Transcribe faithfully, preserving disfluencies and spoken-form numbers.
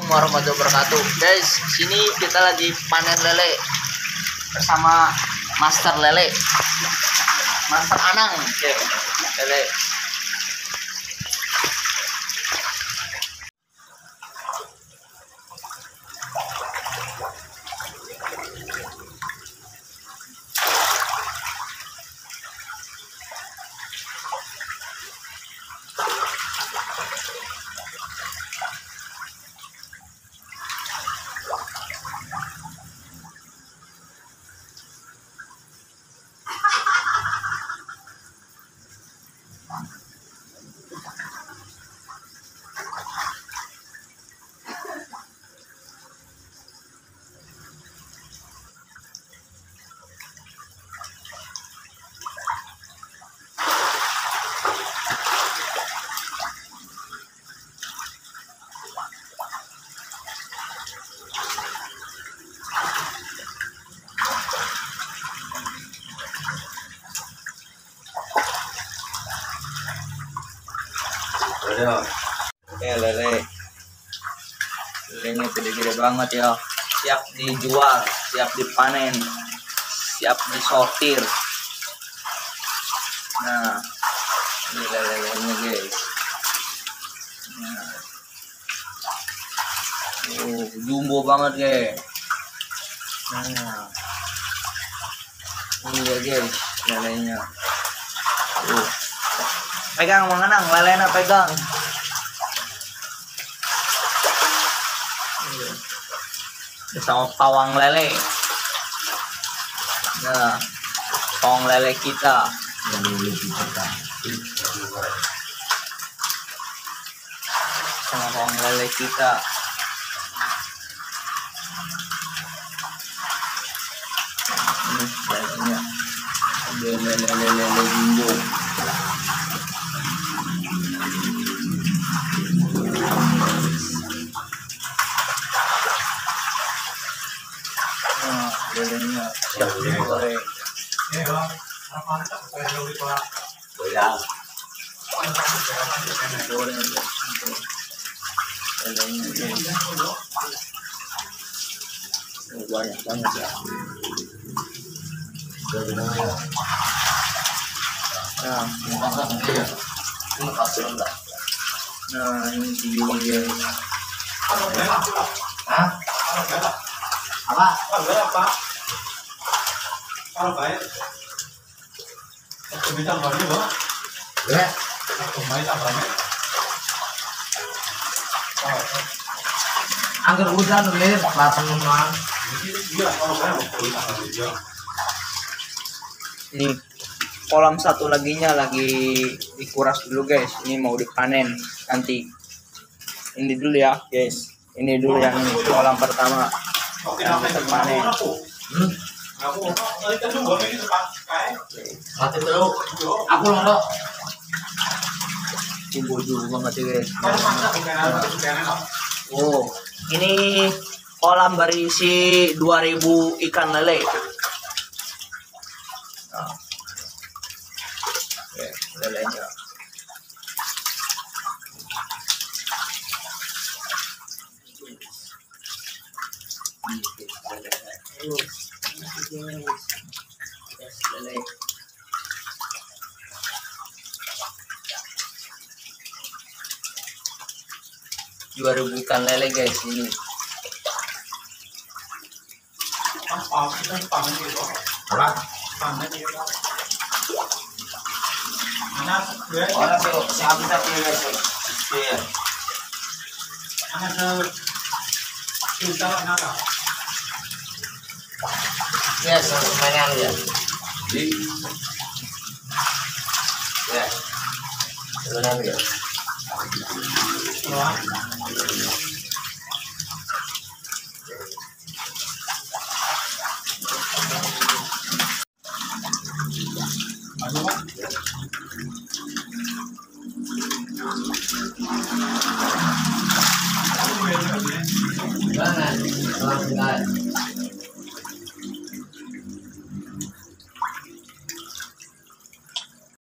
warahmatullahi wabarakatuh. Guys, sini kita lagi panen lele bersama Master Lele, Master Anang. Oke, lele. Oke, lele lelenya gede-gede banget ya, siap dijual, siap dipanen, siap disortir. Nah, ini lele-lelenya guys. Nah, oh, jumbo banget guys. Nah, ini ya guys lelenya. Uh. Pegang mengenang, lelena pegang. Bersama pawang lele. Nah, pawang lele kita. Sama pawang lele kita. Ini lelenya. Lele lele lele jumbo. Lelenya siap digoreng. Goreng lelenya banyak banget ya. Nah, nah ini video guys. Hah? Apa? Apa? Kalau baik, aku bisa banyak loh. Ya. Aku main banyak. Angker hujan lir, lapan teman. Iya, kalau baik aku bisa banyak. Ini kolam satu laginya lagi dikuras dulu guys. Ini mau dipanen nanti. Ini dulu ya guys. Ini dulu yang ini, kolam pertama yang kita panen. Hmm. Aku kita coba ini pakai. Mati dulu. Aku londo. Jumbo juga mati guys. Kalau masak bukan bukan. Oh, ini kolam berisi dua ribu ikan lele. Nah. Oke, lelenya. Dua ribu ikan lele guys ini. Apa kita panen gitu? Apa? Panen gitu. Anak gue. Orang tuh siapa kita pilih guys? Iya. Anak tuh. Kita anak. Yes, mainan ya. Di. Ya. Sebenarnya. Wah.